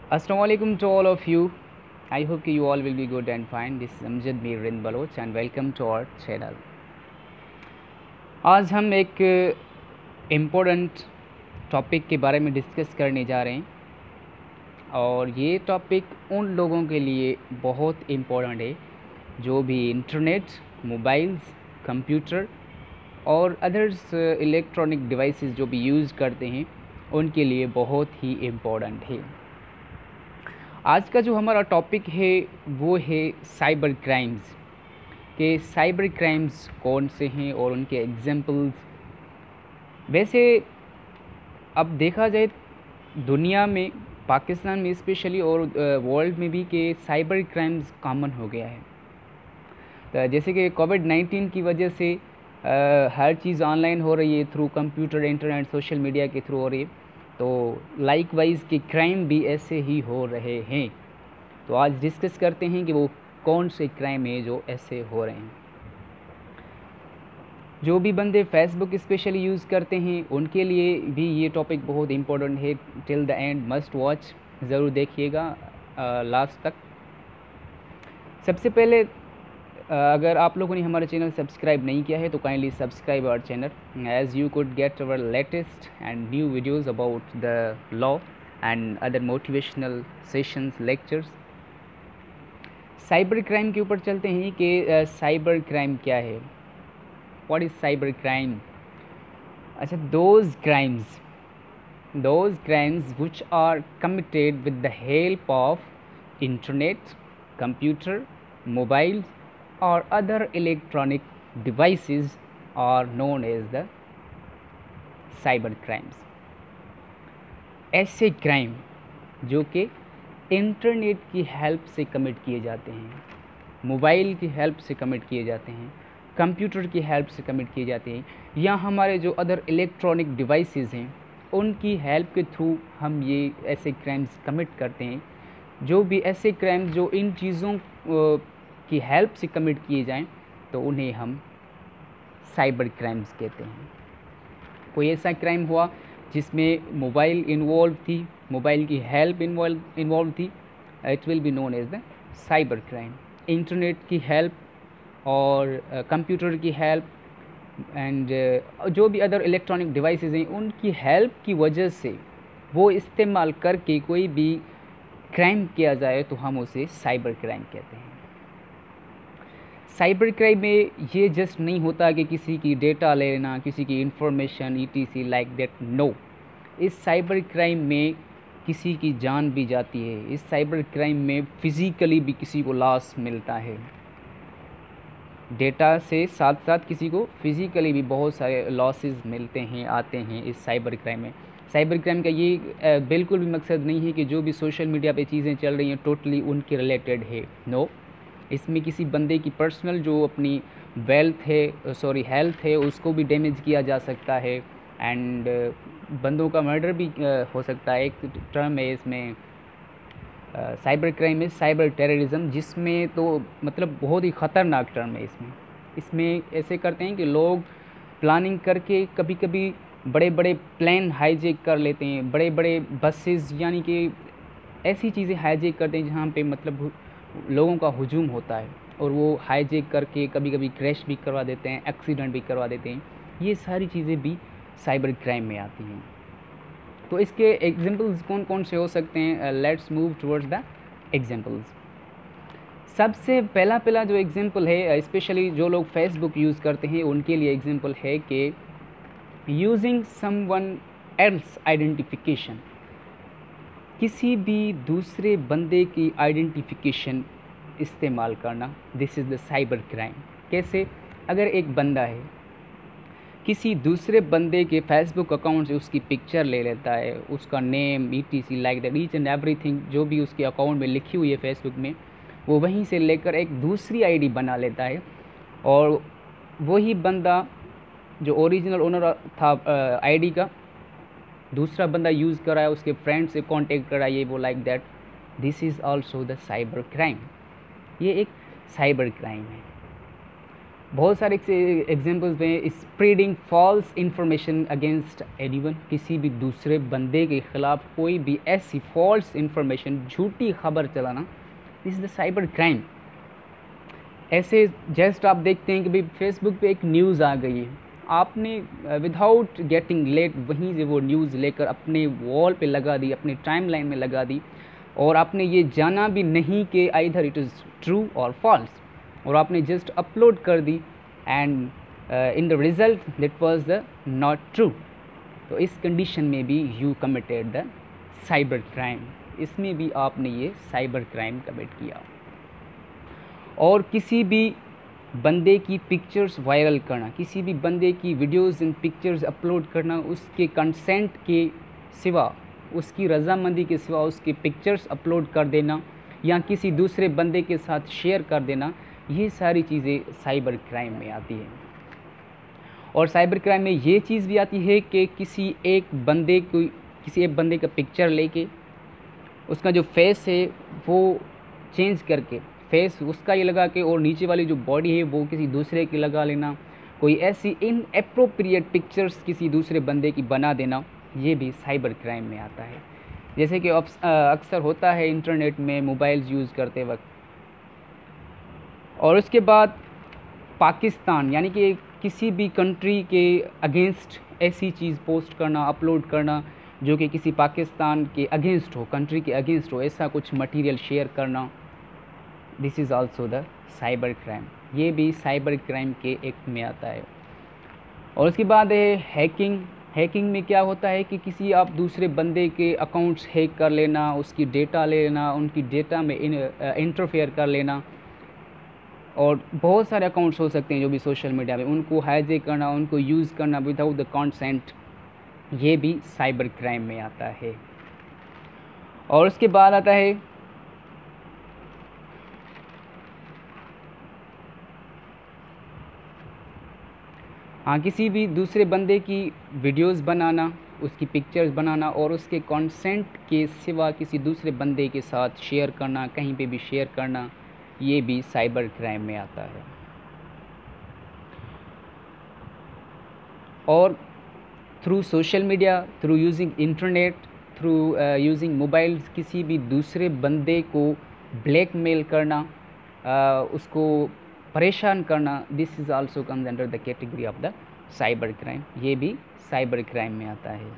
Assalamualaikum to all of you. I hope you all will be good and fine. This is Amjad Mirin Baloch and welcome to our channel. आज हम एक important topic के बारे में discuss करने जा रहे हैं और ये टॉपिक उन लोगों के लिए बहुत इम्पोर्टेंट है जो भी इंटरनेट, मोबाइल्स, कंप्यूटर और अदर्स इलेक्ट्रॉनिक डिवाइसेस जो भी यूज़ करते हैं उनके लिए बहुत ही इम्पोर्टेंट है। आज का जो हमारा टॉपिक है वो है साइबर क्राइम्स के साइबर क्राइम्स कौन से हैं और उनके एग्जाम्पल्स। वैसे अब देखा जाए दुनिया में, पाकिस्तान में स्पेशली और वर्ल्ड में भी कि साइबर क्राइम्स कॉमन हो गया है। तो जैसे कि कोविड-19 की वजह से हर चीज़ ऑनलाइन हो रही है, through computer, internet, social media के थ्रू हो रही है, तो लाइकवाइज के क्राइम भी ऐसे ही हो रहे हैं। तो आज डिस्कस करते हैं कि वो कौन से क्राइम है जो ऐसे हो रहे हैं। जो भी बंदे फेसबुक स्पेशली यूज़ करते हैं उनके लिए भी ये टॉपिक बहुत इम्पोर्टेंट है। Till the end must watch, ज़रूर देखिएगा लास्ट तक। सबसे पहले अगर आप लोगों ने हमारा चैनल सब्सक्राइब नहीं किया है तो kindly subscribe our channel as you could get our latest and new videos about the law and other motivational sessions, lectures. Cyber crime के ऊपर चलते हैं कि साइबर क्राइम क्या है। What is cyber crime? अच्छा, those crimes which are committed with the help of internet, computer, mobiles or other electronic devices are known as the cyber crimes। ऐसे crime जो कि इंटरनेट की हेल्प से commit किए जाते हैं, मोबाइल की हेल्प से कमिट किए जाते हैं, कंप्यूटर की हेल्प से कमिट किए जाते हैं, या हमारे जो अदर इलेक्ट्रॉनिक डिवाइसेस हैं उनकी हेल्प के थ्रू हम ये ऐसे क्राइम्स कमिट करते हैं। जो भी ऐसे क्राइम्स जो इन चीज़ों की हेल्प से कमिट किए जाएं तो उन्हें हम साइबर क्राइम्स कहते हैं। कोई ऐसा क्राइम हुआ जिसमें मोबाइल इन्वॉल्व थी, मोबाइल की हेल्प इन्वॉल्व थी, it will be known as the cyber crime. Internet की हेल्प और कंप्यूटर की हेल्प एंड जो भी अदर इलेक्ट्रॉनिक डिवाइसेस हैं उनकी हेल्प की वजह से वो इस्तेमाल करके कोई भी क्राइम किया जाए तो हम उसे साइबर क्राइम कहते हैं। साइबर क्राइम में ये जस्ट नहीं होता कि किसी की डेटा लेना, किसी की information ETC like that, no. इस साइबर क्राइम में किसी की जान भी जाती है। इस साइबर क्राइम में फिज़िकली भी किसी को लॉस मिलता है। डेटा से साथ साथ किसी को फिज़िकली भी बहुत सारे लॉसेस मिलते हैं, आते हैं इस साइबर क्राइम में। साइबर क्राइम का ये बिल्कुल भी मकसद नहीं है कि जो भी सोशल मीडिया पे चीज़ें चल रही हैं टोटली उनके रिलेटेड है, नो। इसमें किसी बंदे की पर्सनल जो अपनी हेल्थ है उसको भी डैमेज किया जा सकता है एंड बंदों का मर्डर भी हो सकता है। एक टर्म है इसमें साइबर क्राइम में साइबर टेररिज्म, जिसमें तो मतलब बहुत ही ख़तरनाक टर्म है। इसमें ऐसे करते हैं कि लोग प्लानिंग करके कभी कभी बड़े बड़े प्लेन हाईजैक कर लेते हैं, बड़े बड़े बसेस, यानी कि ऐसी चीज़ें हाईजैक करते हैं जहाँ पे मतलब लोगों का हुजूम होता है और वो हाईजैक करके कभी कभी क्रैश भी करवा देते हैं, एक्सीडेंट भी करवा देते हैं। ये सारी चीज़ें भी साइबर क्राइम में आती हैं। तो इसके एग्जांपल्स कौन कौन से हो सकते हैं? Let's move towards the examples. सबसे पहला जो एग्जांपल है, स्पेशली जो लोग फेसबुक यूज़ करते हैं उनके लिए एग्जांपल है कि यूजिंग समवन एल्स आइडेंटिफिकेशन, किसी भी दूसरे बंदे की आइडेंटिफिकेशन इस्तेमाल करना, this is the cyber crime. कैसे? अगर एक बंदा है, किसी दूसरे बंदे के फेसबुक अकाउंट से उसकी पिक्चर ले लेता है, उसका name, ETC like that, each and everything जो भी उसके अकाउंट में लिखी हुई है फेसबुक में, वो वहीं से लेकर एक दूसरी ID बना लेता है और वही बंदा जो ओरिजिनल ओनर था ID का, दूसरा बंदा यूज़ कर रहा है, उसके फ्रेंड से कांटेक्ट कर रहा है, ये वो like that, this is also the cyber crime. ये एक साइबर क्राइम है। बहुत सारे एग्जांपल्स में spreading false information against anyone, किसी भी दूसरे बंदे के ख़िलाफ़ कोई भी ऐसी फॉल्स इंफॉर्मेशन, झूठी खबर चलाना, this is the cyber crime. ऐसे जस्ट आप देखते हैं कि भाई फेसबुक पे एक न्यूज़ आ गई है, आपने विदाउट गेटिंग लेट वहीं से वो न्यूज़ लेकर अपने वॉल पे लगा दी, अपने टाइमलाइन में लगा दी, और आपने ये जाना भी नहीं कि आइदर इट इज़ ट्रू और फॉल्स, और आपने जस्ट अपलोड कर दी and in the result that was the not true. तो इस कंडीशन में भी you committed the cyber crime, इसमें भी आपने ये साइबर क्राइम कमिट किया। और किसी भी बंदे की पिक्चर्स वायरल करना, किसी भी बंदे की वीडियोस एंड पिक्चर्स अपलोड करना, उसके कंसेंट के सिवा, उसकी रज़ामंदी के सिवा उसके पिक्चर्स अपलोड कर देना या किसी दूसरे बंदे के साथ शेयर कर देना, ये सारी चीज़ें साइबर क्राइम में आती हैं। और साइबर क्राइम में ये चीज़ भी आती है कि किसी एक बंदे का पिक्चर लेके उसका जो फेस है वो चेंज करके, फेस उसका ये लगा के और नीचे वाली जो बॉडी है वो किसी दूसरे की लगा लेना, कोई ऐसी इनएप्रोप्रिएट पिक्चर्स किसी दूसरे बंदे की बना देना, ये भी साइबर क्राइम में आता है। जैसे कि अक्सर होता है इंटरनेट में मोबाइल्स यूज़ करते वक्त। और उसके बाद पाकिस्तान यानी कि किसी भी कंट्री के अगेंस्ट ऐसी चीज़ पोस्ट करना, अपलोड करना जो कि किसी पाकिस्तान के अगेंस्ट हो, कंट्री के अगेंस्ट हो, ऐसा कुछ मटेरियल शेयर करना, this is also the cyber crime, ये भी साइबर क्राइम के एक्ट में आता है। और उसके बाद है हैकिंग। हैकिंग में क्या होता है कि किसी आप दूसरे बंदे के अकाउंट्स हैक कर लेना, उसकी डेटा ले लेना, उनकी डेटा में इंटरफेयर कर लेना, और बहुत सारे अकाउंट्स हो सकते हैं जो भी सोशल मीडिया में, उनको हाईजैक करना, उनको यूज़ करना विदाउट द कंसेंट, ये भी साइबर क्राइम में आता है। और उसके बाद आता है किसी भी दूसरे बंदे की वीडियोस बनाना, उसकी पिक्चर्स बनाना और उसके कंसेंट के सिवा किसी दूसरे बंदे के साथ शेयर करना, कहीं पे भी शेयर करना, ये भी साइबर क्राइम में आता है। और through social media, through using internet, through using mobiles किसी भी दूसरे बंदे को ब्लैकमेल करना, उसको परेशान करना, this is also comes under the category of the cyber crime, ये भी साइबर क्राइम में आता है।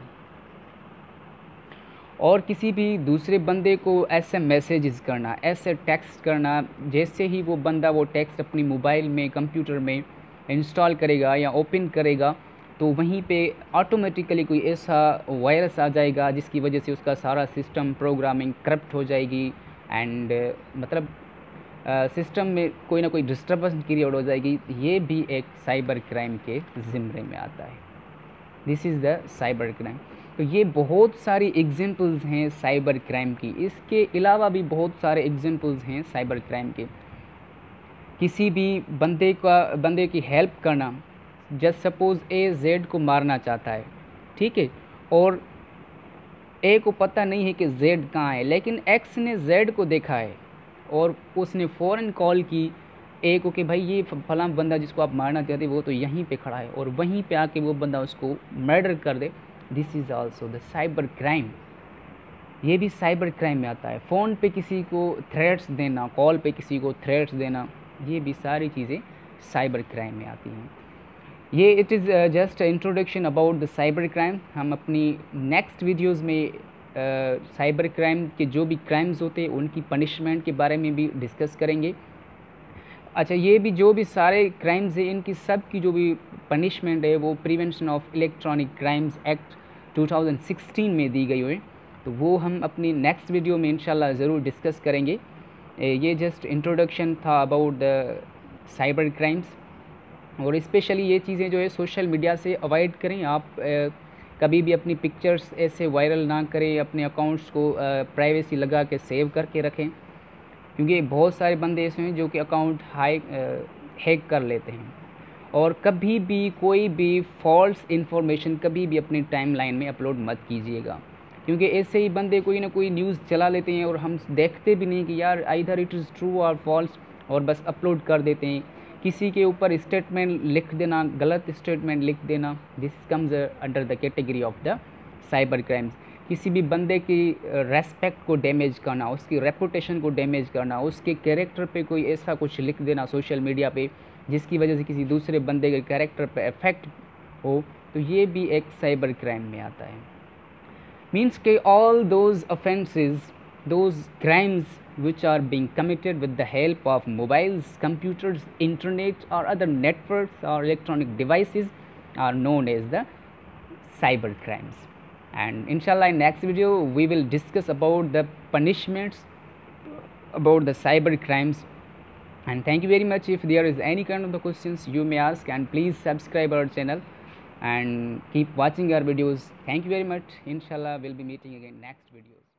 और किसी भी दूसरे बंदे को ऐसे मैसेजेस करना, ऐसे टेक्स्ट करना, जैसे ही वो बंदा वो टेक्स्ट अपनी मोबाइल में, कंप्यूटर में इंस्टॉल करेगा या ओपन करेगा, तो वहीं पे ऑटोमेटिकली कोई ऐसा वायरस आ जाएगा जिसकी वजह से उसका सारा सिस्टम प्रोग्रामिंग करप्ट हो जाएगी एंड मतलब सिस्टम में कोई ना कोई डिस्टर्बेंस क्रिएट हो जाएगी। ये भी एक साइबर क्राइम के ज़िम्मे में आता है। This is the cyber crime. तो ये बहुत सारी एग्जांपल्स हैं साइबर क्राइम की। इसके अलावा भी बहुत सारे एग्जांपल्स हैं साइबर क्राइम के। किसी भी बंदे की हेल्प करना, जस्ट सपोज़ ए जेड को मारना चाहता है, ठीक है, और ए को पता नहीं है कि जेड कहाँ है, लेकिन एक्स ने जेड को देखा है और उसने फ़ौरन कॉल की ए को कि भाई ये फलां बंदा जिसको आप मारना चाहते वो तो यहीं पे खड़ा है, और वहीं पे आके वो बंदा उसको मर्डर कर दे। This is also the cyber crime. ये भी साइबर क्राइम में आता है। फ़ोन पे किसी को थ्रेट्स देना, कॉल पे किसी को थ्रेट्स देना, ये भी सारी चीज़ें साइबर क्राइम में आती हैं। ये it is just introduction about the cyber crime. हम अपनी नेक्स्ट वीडियोज़ में साइबर क्राइम के जो भी क्राइम्स होते हैं उनकी पनिशमेंट के बारे में भी डिस्कस करेंगे। अच्छा, ये भी जो भी सारे क्राइम्स हैं इनकी सब की जो भी पनिशमेंट है वो prevention of electronic crimes act 2016 में दी गई हुई है, तो वो हम अपनी नेक्स्ट वीडियो में इंशाल्लाह ज़रूर डिस्कस करेंगे। ये जस्ट इंट्रोडक्शन था अबाउट द साइबर क्राइम्स। और स्पेशली ये चीज़ें जो है सोशल मीडिया से अवॉइड करें। आप कभी भी अपनी पिक्चर्स ऐसे वायरल ना करें, अपने अकाउंट्स को प्राइवेसी लगा के सेव करके रखें, क्योंकि बहुत सारे बंदे ऐसे हैं जो कि अकाउंट हैक कर लेते हैं। और कभी भी कोई भी फॉल्स इन्फॉर्मेशन कभी भी अपनी टाइमलाइन में अपलोड मत कीजिएगा, क्योंकि ऐसे ही बंदे कोई ना कोई न्यूज़ चला लेते हैं और हम देखते भी नहीं कि यार आइदर इट इज़ ट्रू और फॉल्स, और बस अपलोड कर देते हैं। किसी के ऊपर स्टेटमेंट लिख देना, गलत स्टेटमेंट लिख देना, this comes under the category of the cyber crimes. किसी भी बंदे की रेस्पेक्ट को डैमेज करना, उसकी रेपुटेशन को डैमेज करना, उसके कैरेक्टर पे कोई ऐसा कुछ लिख देना सोशल मीडिया पे जिसकी वजह से किसी दूसरे बंदे के कैरेक्टर पे इफेक्ट हो, तो ये भी एक साइबर क्राइम में आता है। मीन्स के all those offences, those crimes which are being committed with the help of mobiles, computers, internet or other networks or electronic devices are known as the cyber crimes. And inshallah in next video we will discuss about the punishments about the cyber crimes. And thank you very much. If there is any kind of the questions you may ask, and please subscribe our channel and keep watching our videos. Thank you very much. Inshallah we'll be meeting again next videos.